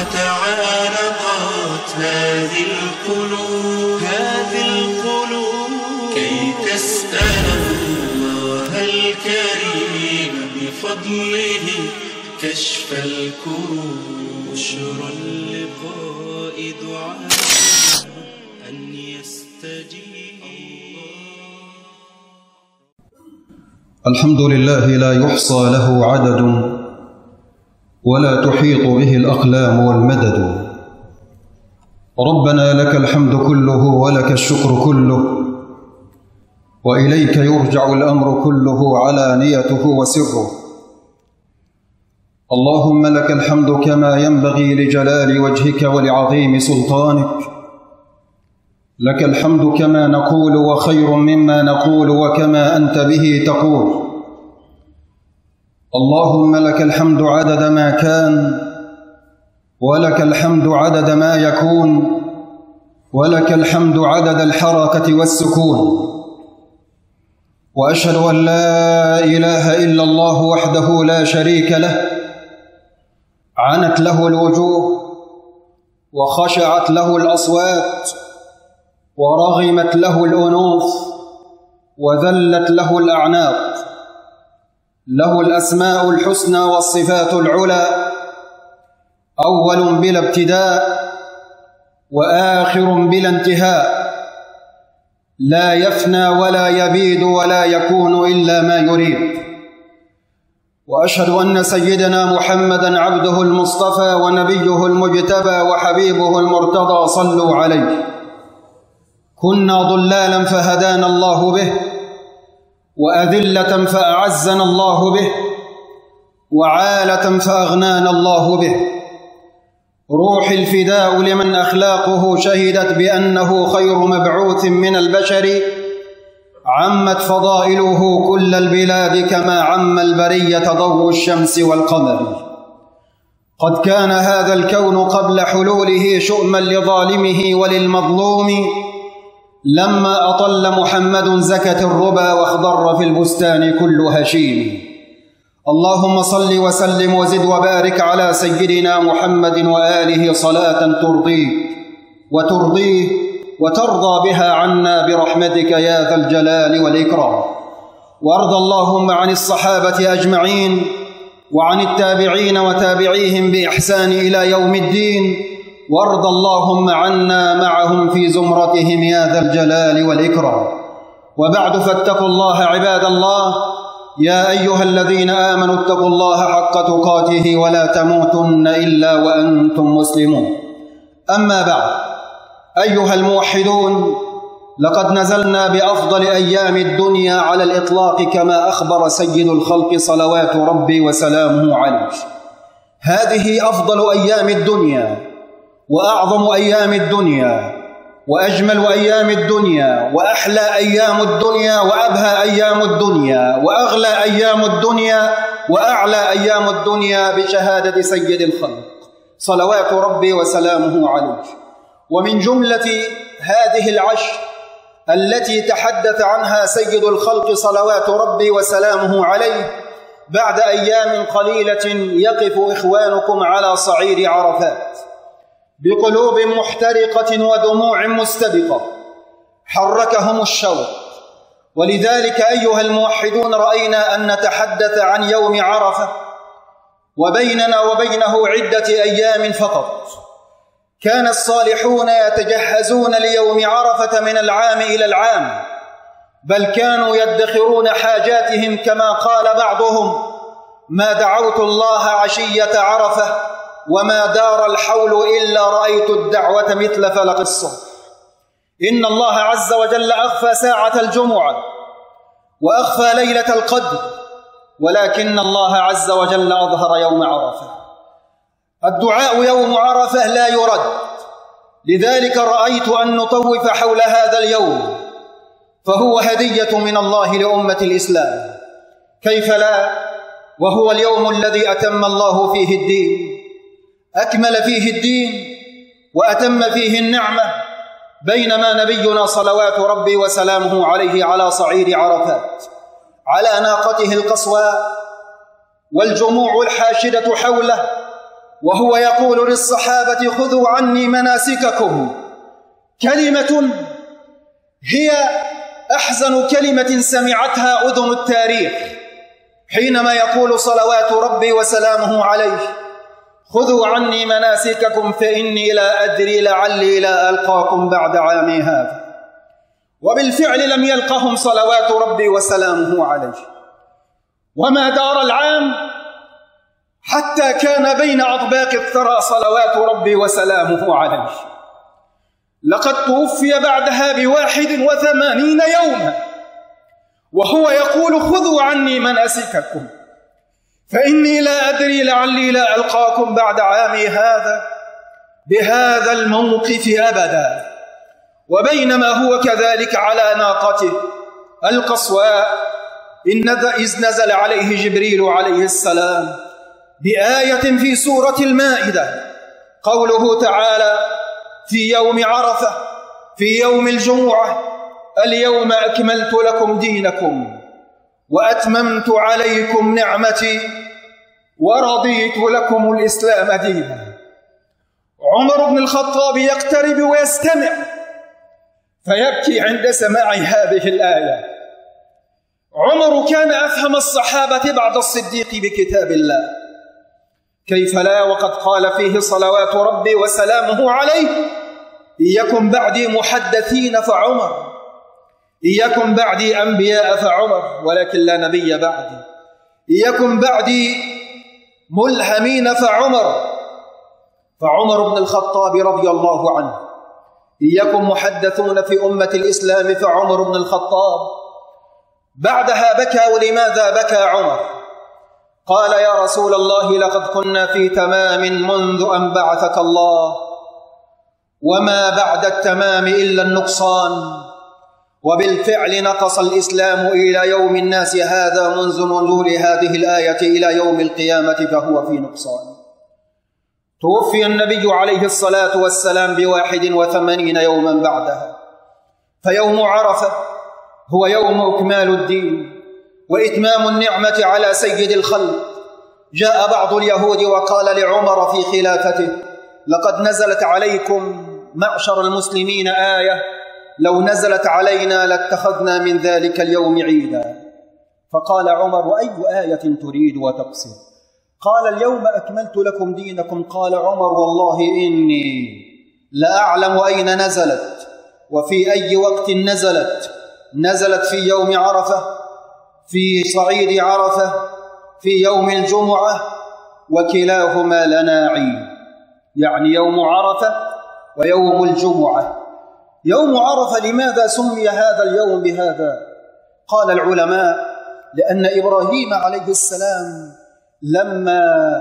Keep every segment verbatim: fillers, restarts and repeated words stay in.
وتعانقت هذه القلوب هذه القلوب كي تسأل الله الكريم بفضله كشف الكروب. بشرى اللقاء دعاء أن يستجيب. الحمد لله لا يحصى له عدد ولا تحيط به الأقلام والمدد. ربنا لك الحمد كله ولك الشكر كله، وإليك يرجع الأمر كله علانيته وسره. اللهم لك الحمد كما ينبغي لجلال وجهك ولعظيم سلطانك. لك الحمد كما نقول وخير مما نقول وكما أنت به تقول. اللهم لك الحمد عدد ما كان، ولك الحمد عدد ما يكون، ولك الحمد عدد الحركة والسكون. وأشهد أن لا إله إلا الله وحده لا شريك له، عنت له الوجوه وخشعت له الأصوات ورغمت له الأنوف وذلت له الأعناق. له الأسماء الحسنى والصفات العلى، أول بلا ابتداء وآخر بلا انتهاء، لا يفنى ولا يبيد ولا يكون إلا ما يريد. وأشهد أن سيدنا محمدًا عبده المصطفى ونبيه المجتبى وحبيبه المرتضى. صلوا عليه. كنا ضلالا فهدانا الله به، وأذلة فأعزنا الله به، وعالة فأغنانا الله به. روح الفداء لمن أخلاقه شهدت بأنه خير مبعوث من البشر، عمت فضائله كل البلاد كما عم البرية ضوء الشمس والقمر. قد كان هذا الكون قبل حلوله شؤما لظالمه وللمظلوم، لما أطل محمد زكت الربا واخضر في البستان كل هشيم. اللهم صل وسلم وزد وبارك على سيدنا محمد وآله صلاة ترضيك وترضيه وترضى بها عنا برحمتك يا ذا الجلال والإكرام. وارض اللهم عن الصحابة أجمعين، وعن التابعين وتابعيهم بإحسان إلى يوم الدين، وارض اللهم عنا معهم في زمرتهم يا ذا الجلال والإكرام. وبعد، فاتقوا الله عباد الله. يا أيها الذين آمنوا اتقوا الله حق تقاته ولا تموتن إلا وأنتم مسلمون. أما بعد، أيها الموحدون، لقد نزلنا بأفضل أيام الدنيا على الإطلاق كما أخبر سيد الخلق صلوات ربي وسلامه عليه. هذه أفضل أيام الدنيا، وأعظم أيام الدنيا، وأجمل أيام الدنيا، وأحلى أيام الدنيا، وأبهى أيام الدنيا، وأغلى أيام الدنيا، وأعلى أيام الدنيا، بشهادة سيد الخلق صلوات ربي وسلامه عليه. ومن جملة هذه العشر التي تحدث عنها سيد الخلق صلوات ربي وسلامه عليه، بعد أيام قليلة يقف إخوانكم على صعيد عرفات بقلوب محترقة ودموع مستبقة حركهم الشوق. ولذلك أيها الموحدون، رأينا أن نتحدث عن يوم عرفة، وبيننا وبينه عدة أيام فقط. كان الصالحون يتجهزون ليوم عرفة من العام إلى العام، بل كانوا يدخرون حاجاتهم كما قال بعضهم: ما دعوت الله عشية عرفة وما دار الحول إلا رأيت الدعوة مثل فلق الصبح. إن الله عز وجل أخفى ساعة الجمعة وأخفى ليلة القدر، ولكن الله عز وجل أظهر يوم عرفة. الدعاء يوم عرفة لا يرد، لذلك رأيت أن نطوف حول هذا اليوم، فهو هدية من الله لأمة الإسلام. كيف لا، وهو اليوم الذي أتم الله فيه الدين، أكمل فيه الدين وأتم فيه النعمة، بينما نبينا صلوات ربي وسلامه عليه على صعيد عرفات على ناقته القصواء والجموع الحاشدة حوله وهو يقول للصحابة خذوا عني مناسككم، كلمة هي أحزن كلمة سمعتها أذن التاريخ حينما يقول صلوات ربي وسلامه عليه خذوا عني مناسككم فإني لا أدري لعلي لا ألقاكم بعد عامي هذا. وبالفعل لم يلقهم صلوات ربي وسلامه عليه، وما دار العام حتى كان بين أطباق الثرى صلوات ربي وسلامه عليه. لقد توفي بعدها بواحد وثمانين يوما وهو يقول خذوا عني مناسككم فإني لا أدري لعلي لا ألقاكم بعد عامي هذا بهذا الموقف أبدا. وبينما هو كذلك على ناقته القصواء إذ نزل عليه جبريل عليه السلام بآية في سورة المائدة قوله تعالى في يوم عرفة في يوم الجمعة اليوم أكملت لكم دينكم وأتممت عليكم نعمتي ورضيت لكم الإسلام دينا. عمر بن الخطاب يقترب ويستمع فيبكي عند سماع هذه الآية. عمر كان أفهم الصحابة بعد الصديق بكتاب الله، كيف لا وقد قال فيه صلوات ربي وسلامه عليه إن يكن بعدي محدثين فعمر، إن يكن بعدي أنبياء فعمر ولكن لا نبي بعدي، إن يكن بعدي ملهمين فعمر. فعمر بن الخطاب رضي الله عنه إن يكن محدثون في أمة الإسلام فعمر بن الخطاب. بعدها بكى. ولماذا بكى عمر؟ قال يا رسول الله لقد كنا في تمام منذ أن بعثك الله، وما بعد التمام إلا النقصان، وبالفعل نقص الإسلام إلى يوم الناس هذا منذ نزول هذه الآية إلى يوم القيامة فهو في نقصان. توفي النبي عليه الصلاة والسلام بواحد وثمانين يوما بعدها، فيوم عرفة هو يوم إكمال الدين وإتمام النعمة على سيد الخلق. جاء بعض اليهود وقال لعمر في خلافته لقد نزلت عليكم معشر المسلمين آية لو نزلت علينا لاتخذنا من ذلك اليوم عيدا. فقال عمر أي آية تريد وتقصد؟ قال اليوم أكملت لكم دينكم. قال عمر والله إني لا أعلم أين نزلت وفي أي وقت نزلت. نزلت في يوم عرفة، في صعيد عرفة، في يوم الجمعة، وكلاهما لنا عيد، يعني يوم عرفة ويوم الجمعة. يوم عرفة لماذا سمي هذا اليوم بهذا؟ قال العلماء لأن إبراهيم عليه السلام لما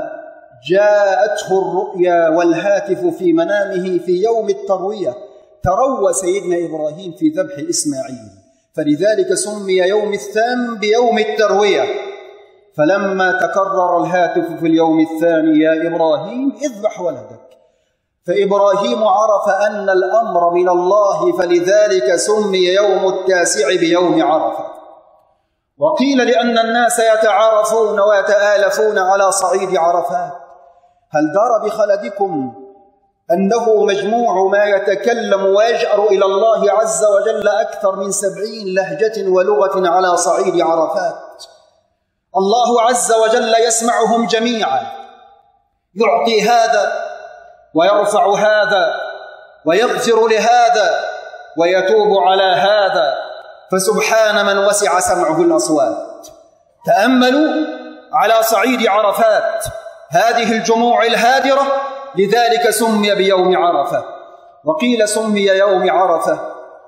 جاءته الرؤيا والهاتف في منامه في يوم التروية تروى سيدنا إبراهيم في ذبح إسماعيل، فلذلك سمي يوم الثامن بيوم التروية. فلما تكرر الهاتف في اليوم الثاني يا إبراهيم اذبح ولدك، فإبراهيم عرف أن الأمر من الله فلذلك سمي يوم التاسع بيوم عرفة. وقيل لأن الناس يتعارفون ويتآلفون على صعيد عرفات. هل دار بخلدكم أنه مجموع ما يتكلم ويجأر إلى الله عز وجل أكثر من سبعين لهجة ولغة على صعيد عرفات؟ الله عز وجل يسمعهم جميعا، يعطي هذا ويرفع هذا ويغفر لهذا ويتوب على هذا، فسبحان من وسع سمعه الأصوات. تأملوا على صعيد عرفات هذه الجموع الهادرة، لذلك سمي بيوم عرفة. وقيل سمي يوم عرفة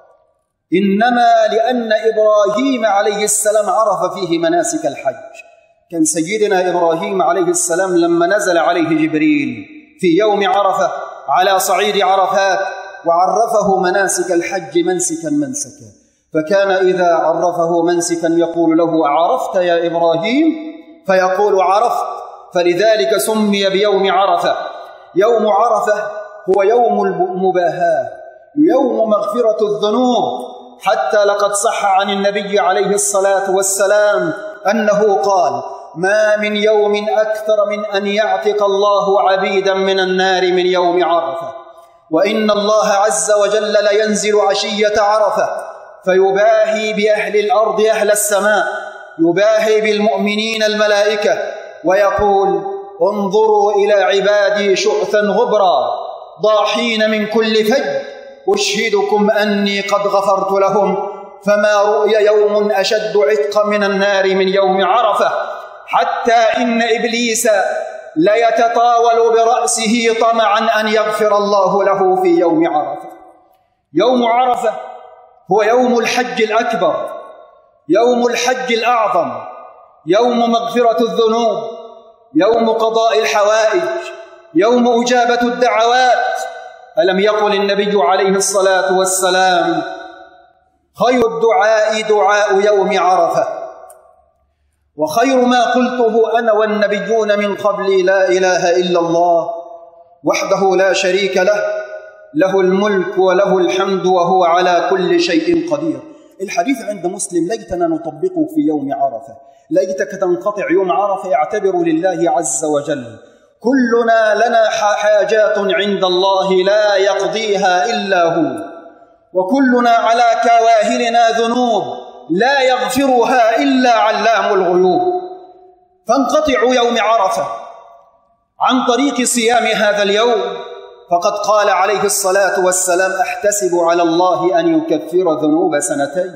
إنما لأن إبراهيم عليه السلام عرف فيه مناسك الحج. كان سيدنا إبراهيم عليه السلام لما نزل عليه جبريل في يوم عرفة على صعيد عرفات وعرفه مناسك الحج منسكا منسكا، فكان إذا عرفه منسكا يقول له عرفت يا إبراهيم؟ فيقول عرفت، فلذلك سمي بيوم عرفة. يوم عرفة هو يوم المباهاة، يوم مغفرة الذنوب، حتى لقد صح عن النبي عليه الصلاة والسلام أنه قال ما من يوم أكثر من أن يعتق الله عبيدا من النار من يوم عرفة، وإن الله عز وجل لينزل عشية عرفة فيباهي بأهل الأرض أهل السماء، يباهي بالمؤمنين الملائكة ويقول: انظروا إلى عبادي شؤثا غبرا ضاحين من كل فج، أشهدكم أني قد غفرت لهم، فما رؤي يوم أشد عتقا من النار من يوم عرفة، حتى إن إبليس ليتطاول برأسه طمعا أن يغفر الله له في يوم عرفة. يوم عرفة هو يوم الحج الأكبر، يوم الحج الأعظم، يوم مغفرة الذنوب، يوم قضاء الحوائج، يوم إجابة الدعوات. ألم يقل النبي عليه الصلاة والسلام: خير الدعاء دعاء يوم عرفة، وخير ما قلته أنا والنبيون من قبلي لا إله إلا الله وحده لا شريك له، له الملك وله الحمد وهو على كل شيء قدير. الحديث عند مسلم: ليتنا نطبقه في يوم عرفة، ليتك تنقطع يوم عرفة يعتبر لله عز وجل. كلنا لنا حاجات عند الله لا يقضيها إلا هو، وكلنا على كواهلنا ذنوب لا يغفرها إلا علام الغيوب. فانقطعوا يوم عرفة عن طريق صيام هذا اليوم، فقد قال عليه الصلاة والسلام: أحتسب على الله أن يكفر ذنوب سنتين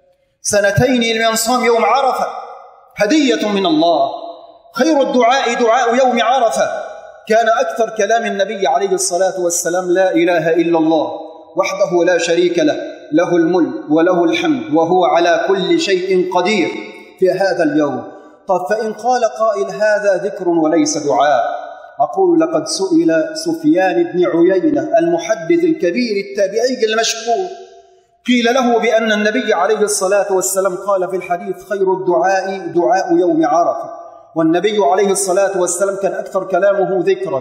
سنتين لمن صام يوم عرفة، هدية من الله. خير الدعاء دعاء يوم عرفة. كان أكثر كلام النبي عليه الصلاة والسلام: لا إله إلا الله وحده لا شريك له، له الملك وله الحمد وهو على كل شيء قدير في هذا اليوم. طب فإن قال قائل: هذا ذكر وليس دعاء، أقول: لقد سئل سفيان بن عيينة المحدث الكبير التابعي المشهور، قيل له بأن النبي عليه الصلاة والسلام قال في الحديث: خير الدعاء دعاء يوم عرفة، والنبي عليه الصلاة والسلام كان أكثر كلامه ذكرا.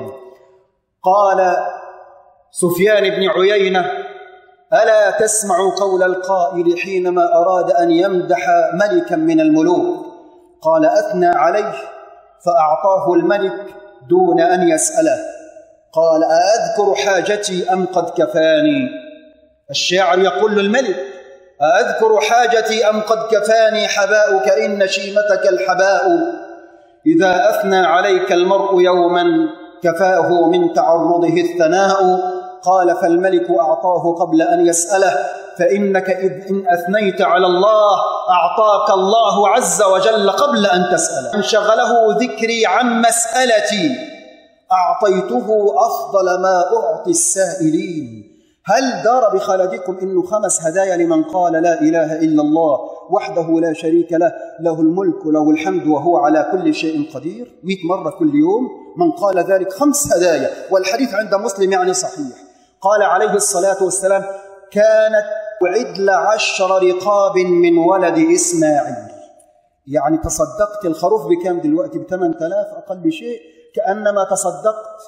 قال سفيان بن عيينة: ألا تسمع قول القائل حينما أراد أن يمدح ملكا من الملوك؟ قال: أثنى عليه فأعطاه الملك دون أن يسأله. قال: أأذكر حاجتي أم قد كفاني؟ الشاعر يقول للملك: أأذكر حاجتي أم قد كفاني حباؤك إن شيمتك الحباء، إذا أثنى عليك المرء يوما كفاه من تعرضه الثناء. قال: فالملك أعطاه قبل أن يسأله، فإنك إذ إن أثنيت على الله أعطاك الله عز وجل قبل أن تسأله. انشغله ذكري عن مسألتي أعطيته أفضل ما أعطي السائلين. هل دار بخلدكم إنه خمس هدايا لمن قال لا إله إلا الله وحده لا شريك له، له الملك وله الحمد وهو على كل شيء قدير، مئة مرة كل يوم من قال ذلك خمس هدايا، والحديث عند مسلم يعني صحيح. قال عليه الصلاة والسلام: كانت عدل عشر رقاب من ولد إسماعيل. يعني تصدقت الخروف بكام دلوقتي؟ بثمان آلاف أقل شيء، كأنما تصدقت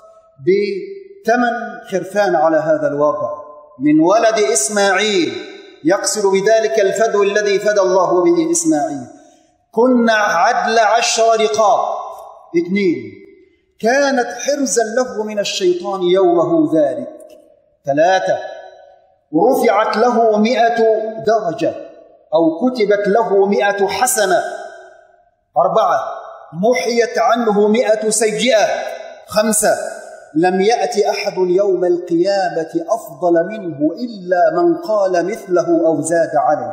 بثمن خرفان على هذا الوضع من ولد إسماعيل، يقصد بذلك الفدو الذي فدى الله به إسماعيل. كنا عدل عشر رقاب اثنين، كانت حرزا له من الشيطان يومه ذلك. ثلاثة، ورفعت له مئة درجة أو كتبت له مئة حسنة. أربعة، محيت عنه مئة سيئة. خمسة، لم يأتي أحد يوم القيامة أفضل منه إلا من قال مثله أو زاد عليه.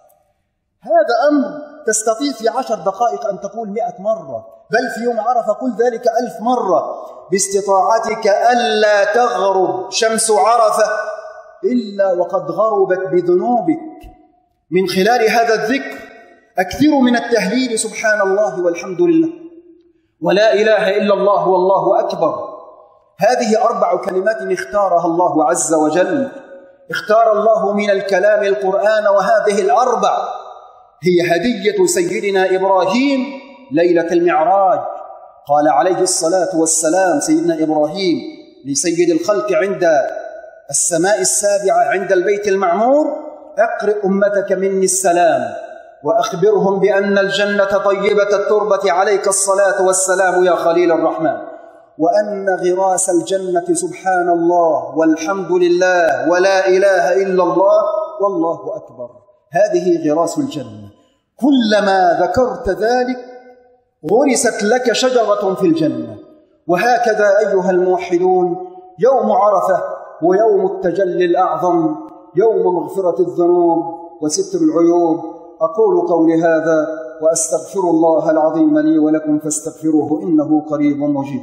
هذا أمر تستطيع في عشر دقائق أن تقول مئة مرة، بل في يوم عرفة قل ذلك ألف مرة، باستطاعتك ألا تغرب شمس عرفة إلا وقد غربت بذنوبك. من خلال هذا الذكر أكثر من التهليل سبحان الله والحمد لله ولا إله إلا الله والله أكبر. هذه أربع كلمات اختارها الله عز وجل، اختار الله من الكلام القرآن، وهذه الأربع هي هدية سيدنا إبراهيم ليلة المعراج. قال عليه الصلاة والسلام سيدنا إبراهيم لسيد الخلق عند السماء السابعة عند البيت المعمور: أقرئ أمتك مني السلام. وأخبرهم بأن الجنة طيبة التربة عليك الصلاة والسلام يا خليل الرحمن، وأن غراس الجنة سبحان الله والحمد لله ولا إله إلا الله والله أكبر، هذه غراس الجنة. كلما ذكرت ذلك غرست لك شجرة في الجنة. وهكذا أيها الموحدون يوم عرفة ويوم التجلي الأعظم، يوم مغفرة الذنوب وستر العيوب. أقول قولي هذا وأستغفر الله العظيم لي ولكم فاستغفروه إنه قريب مجيب.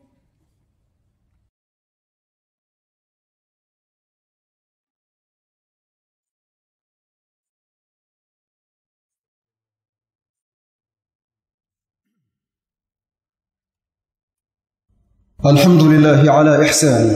الحمد لله على إحسانه،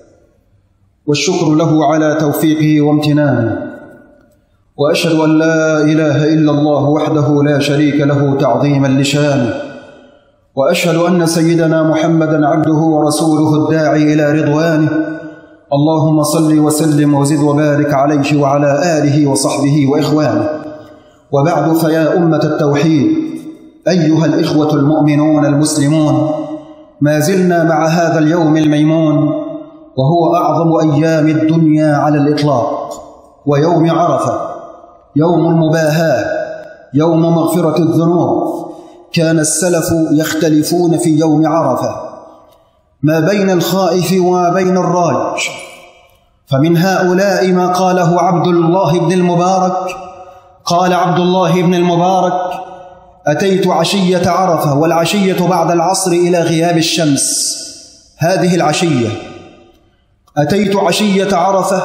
والشكر له على توفيقه وامتنانه، وأشهد أن لا إله إلا الله وحده لا شريك له تعظيما لشانه، وأشهد أن سيدنا محمدا عبده ورسوله الداعي إلى رضوانه. اللهم صل وسلم وزد وبارك عليه وعلى آله وصحبه وإخوانه. وبعد، فيا أمة التوحيد أيها الإخوة المؤمنون المسلمون، ما زلنا مع هذا اليوم الميمون، وهو أعظم أيام الدنيا على الإطلاق، ويوم عرفة، يوم المباهاة، يوم مغفرة الذنوب. كان السلف يختلفون في يوم عرفة ما بين الخائف وما بين الراج، فمن هؤلاء ما قاله عبد الله بن المبارك. قال عبد الله بن المبارك: أتيت عشية عرفة، والعشية بعد العصر إلى غياب الشمس، هذه العشية. أتيت عشية عرفة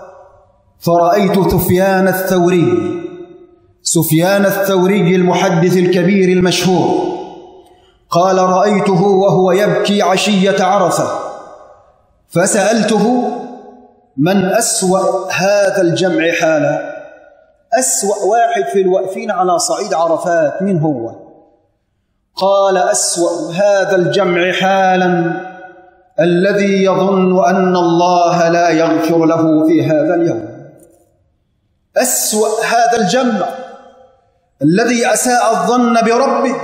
فرأيت سفيان الثوري، سفيان الثوري المحدث الكبير المشهور. قال: رأيته وهو يبكي عشية عرفة، فسألته: من أسوأ هذا الجمع حالا؟ أسوأ واحد في الواقفين على صعيد عرفات من هو؟ قال: أسوأ هذا الجمع حالا الذي يظن أن الله لا يغفر له في هذا اليوم. أسوأ هذا الجمع الذي أساء الظن بربه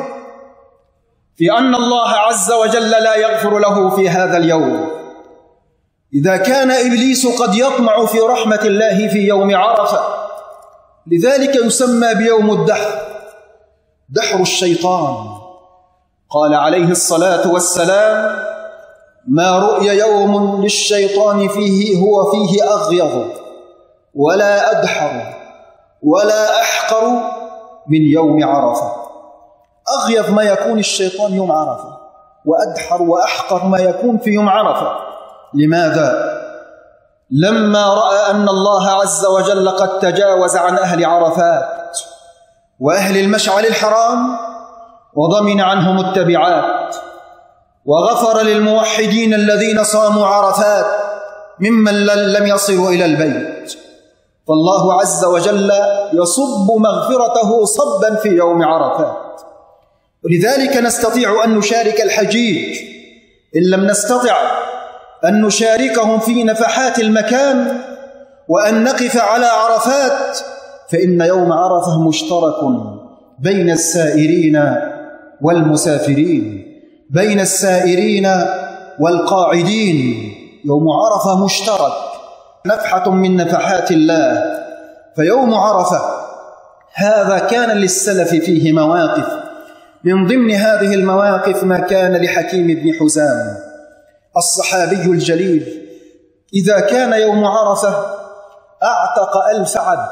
في أن الله عز وجل لا يغفر له في هذا اليوم. إذا كان إبليس قد يطمع في رحمة الله في يوم عرفة، لذلك يسمى بيوم الدحر، دحر الشيطان. قال عليه الصلاة والسلام: ما رؤي يوم للشيطان فيه هو فيه أغيظ ولا أدحر ولا أحقر من يوم عرفة. أغيظ ما يكون الشيطان يوم عرفة، وأدحر وأحقر ما يكون في يوم عرفة. لماذا؟ لما رأى أن الله عز وجل قد تجاوز عن أهل عرفات وأهل المشعر الحرام وضمن عنهم التبعات، وغفر للموحدين الذين صاموا عرفات ممن لم يصلوا إلى البيت، فالله عز وجل يصب مغفرته صبا في يوم عرفات. ولذلك نستطيع أن نشارك الحجيج، إن لم نستطع أن نشاركهم في نفحات المكان وأن نقف على عرفات، فإن يوم عرفة مشترك بين السائرين والمسافرين، بين السائرين والقاعدين. يوم عرفة مشترك، نفحة من نفحات الله. فيوم عرفة هذا كان للسلف فيه مواقف، من ضمن هذه المواقف ما كان لحكيم بن حزام الصحابي الجليل. إذا كان يوم عرفة أعتق ألف عبد،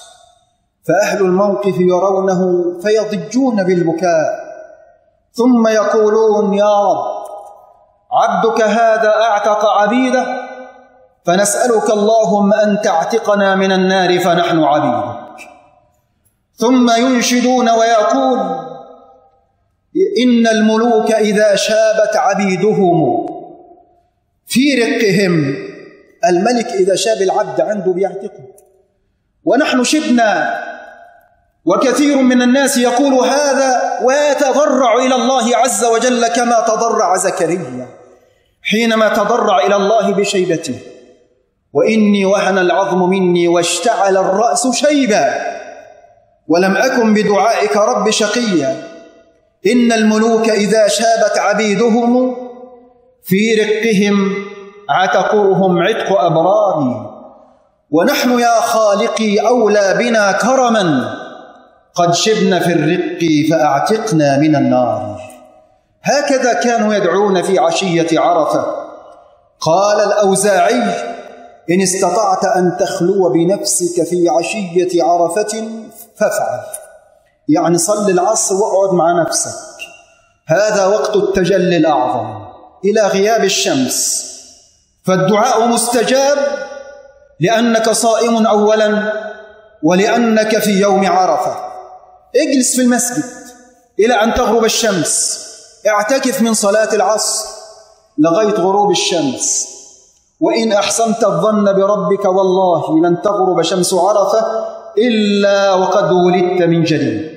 فأهل الموقف يرونه فيضجون بالبكاء، ثم يقولون: يا رب، عبدك هذا أعتق عبيده، فنسألك اللهم أن تعتقنا من النار فنحن عبيدك. ثم ينشدون ويقول: إن الملوك إذا شابت عبيدهم في رقهم. الملك إذا شاب العبد عنده بيعتقه، ونحن شبنا. وكثير من الناس يقول هذا ويتضرع إلى الله عز وجل كما تضرع زكريا حينما تضرع إلى الله بشيبته: وإني وهن العظم مني واشتعل الرأس شيبا ولم أكن بدعائك رب شقيا. إن الملوك إذا شابت عبيدهم في رقهم عتقوهم عتق أبرار، ونحن يا خالقي أولى بنا كرما، قد شبنا في الرق فأعتقنا من النار. هكذا كانوا يدعون في عشية عرفة. قال الأوزاعي: إن استطعت أن تخلو بنفسك في عشية عرفة فافعل، يعني صل العصر واقعد مع نفسك، هذا وقت التجلي الأعظم إلى غياب الشمس، فالدعاء مستجاب لأنك صائم أولا، ولأنك في يوم عرفة. اجلس في المسجد إلى أن تغرب الشمس، اعتكف من صلاة العصر لغاية غروب الشمس، وإن أحسنت الظن بربك والله لن تغرب شمس عرفة إلا وقد ولدت من جديد.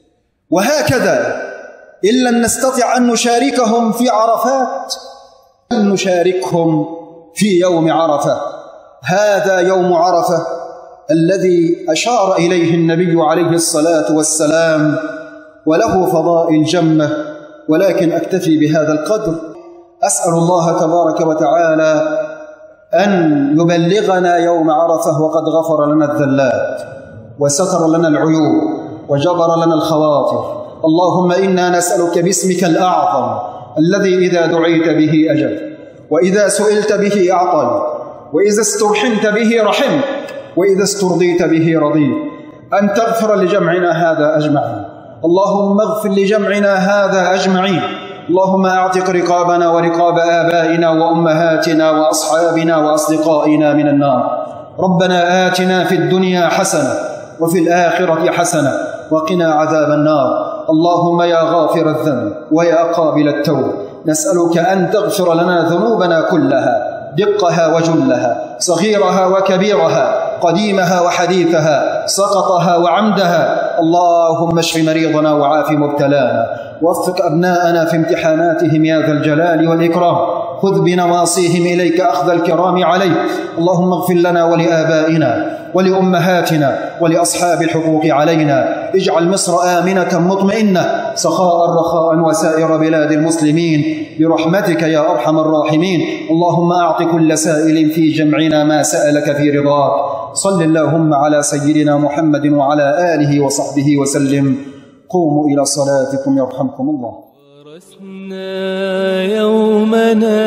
وهكذا إن لم نستطع أن نشاركهم في عرفات أن نشاركهم في يوم عرفة. هذا يوم عرفة الذي أشار إليه النبي عليه الصلاة والسلام، وله فضائل جمة، ولكن أكتفي بهذا القدر. أسأل الله تبارك وتعالى أن يبلغنا يوم عرفة وقد غفر لنا الذلات وستر لنا العيوب وجبر لنا الخواطر. اللهم إنا نسألك باسمك الأعظم الذي إذا دعيت به أجبت، وإذا سئلت به أعطيت، وإذا استرحمت به رحمت، وإذا استرضيت به رضيت، أن تغفر لجمعنا هذا أجمعين. اللهم اغفر لجمعنا هذا أجمعين. اللهم أعتق رقابنا ورقاب آبائنا وأمهاتنا وأصحابنا وأصدقائنا من النار. ربنا آتنا في الدنيا حسنة وفي الآخرة حسنة وقنا عذاب النار. اللهم يا غافر الذنب ويا قابل التوب، نسألك أن تغفر لنا ذنوبنا كلها، دقها وجلها، صغيرها وكبيرها، قديمها وحديثها، سقطها وعمدها. اللهم اشف مريضنا وعاف مبتلانا، ووفق أبناءنا في امتحاناتهم يا ذا الجلال والإكرام. خذ بنواصيهم إليك أخذ الكرام عليك. اللهم اغفر لنا ولآبائنا ولأمهاتنا ولأصحاب الحقوق علينا. اجعل مصر آمنة مطمئنة سخاء رخاء وسائر بلاد المسلمين برحمتك يا أرحم الراحمين. اللهم أعط كل سائل في جمعنا ما سألك في رضاك. صل اللهم على سيدنا محمد وعلى آله وصحبه وسلم. قوموا إلى صلاتكم يرحمكم الله. ورثنا يومنا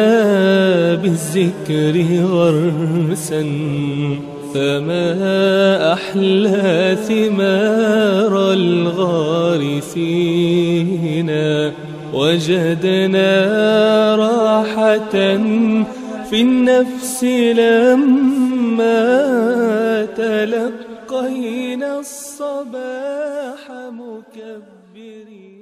بالذكر غرسا، فما أحلى ثمار الغارسين. وجدنا راحة في النفس لما تلقينا الصباح مكبرين.